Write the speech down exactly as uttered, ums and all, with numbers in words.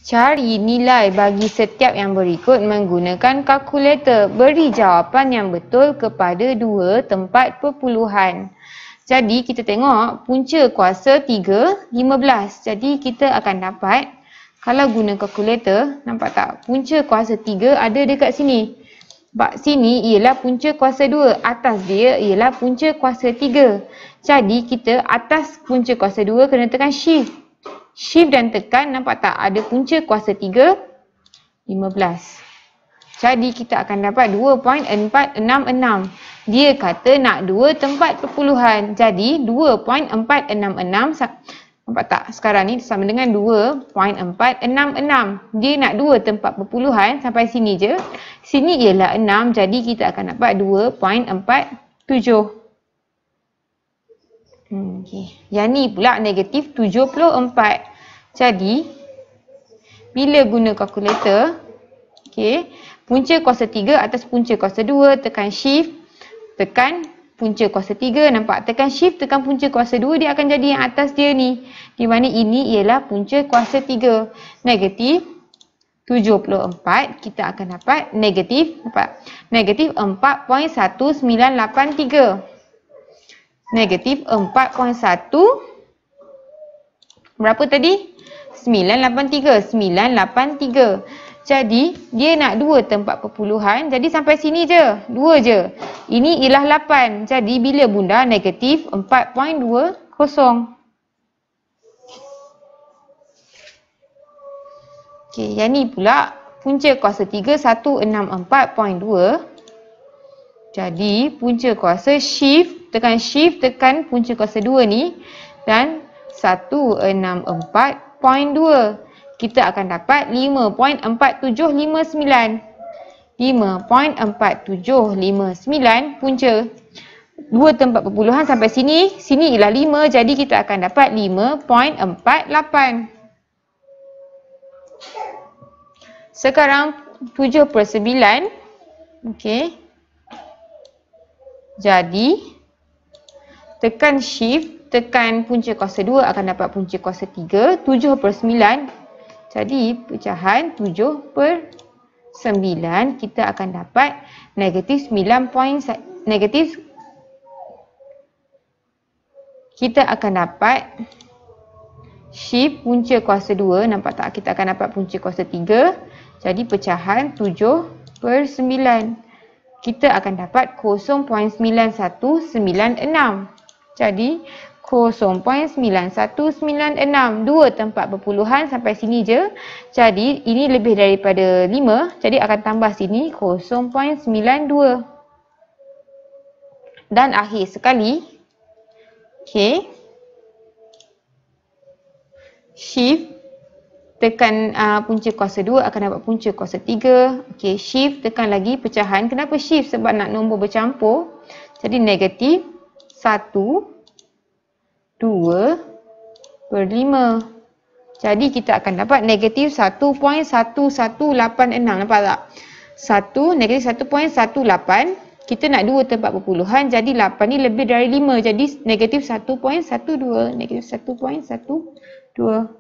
Cari nilai bagi setiap yang berikut menggunakan kalkulator. Beri jawapan yang betul kepada dua tempat perpuluhan. Jadi kita tengok punca kuasa tiga, lima belas. Jadi kita akan dapat, kalau guna kalkulator, nampak tak? Punca kuasa tiga ada dekat sini. Bak sini ialah punca kuasa dua. Atas dia ialah punca kuasa tiga. Jadi kita atas punca kuasa dua kena tekan shift. Shift dan tekan, nampak tak? Ada punca kuasa tiga, lima belas. Jadi kita akan dapat dua perpuluhan empat enam enam. Dia kata nak dua tempat perpuluhan. Jadi dua perpuluhan empat enam enam, nampak tak? Sekarang ni sama dengan dua perpuluhan empat enam enam. Dia nak dua tempat perpuluhan sampai sini je. Sini ialah enam, jadi kita akan dapat dua perpuluhan empat tujuh. Hmm, okay. Yang ni pula negatif tujuh puluh empat. Jadi, bila guna kalkulator, okay, punca kuasa tiga atas punca kuasa dua, tekan shift, tekan punca kuasa tiga, nampak? Tekan shift, tekan punca kuasa dua, dia akan jadi yang atas dia ni. Di mana ini ialah punca kuasa tiga. Negatif tujuh puluh empat, kita akan dapat negatif, nampak? Negatif empat perpuluhan satu sembilan lapan tiga. Negatif empat perpuluhan satu, berapa tadi? sembilan lapan tiga. sembilan lapan tiga. Jadi, dia nak dua tempat perpuluhan. Jadi, sampai sini je. dua je. Ini ialah lapan. Jadi, bila bunda negatif empat perpuluhan dua kosong. Okey, yang ni pula punca kuasa tiga, satu enam empat perpuluhan dua. Jadi, punca kuasa shift, tekan shift, tekan punca kuasa dua ni. Dan satu enam empat perpuluhan dua. Kita akan dapat lima perpuluhan empat tujuh lima sembilan. lima perpuluhan empat tujuh lima sembilan punca. Dua tempat perpuluhan sampai sini. Sini ialah lima. Jadi kita akan dapat lima perpuluhan empat lapan. Sekarang tujuh per sembilan. Okey. Jadi, tekan shift, tekan punca kuasa dua akan dapat punca kuasa tiga. tujuh per sembilan. Jadi, pecahan tujuh per sembilan, kita akan dapat negatif sembilan perpuluhan satu. Negatif, kita akan dapat shift punca kuasa dua. Nampak tak? Kita akan dapat punca kuasa tiga. Jadi, pecahan tujuh per sembilan. Kita akan dapat kosong perpuluhan sembilan satu sembilan enam. Jadi, kosong perpuluhan sembilan satu sembilan enam. Dua tempat perpuluhan sampai sini je. Jadi, ini lebih daripada lima. Jadi, akan tambah sini kosong perpuluhan sembilan dua. Dan akhir sekali, okay, shift, tekan uh, punca kuasa dua akan dapat punca kuasa tiga. Okay, shift, tekan lagi pecahan. Kenapa shift? Sebab nak nombor bercampur. Jadi, negatif satu, dua per lima. Jadi, kita akan dapat negatif satu perpuluhan satu satu lapan enam. Nampak tak? satu, negatif satu perpuluhan satu lapan. Kita nak dua tempat perpuluhan. Jadi, lapan ni lebih dari lima. Jadi, negatif satu perpuluhan satu dua. Negatif satu perpuluhan satu dua.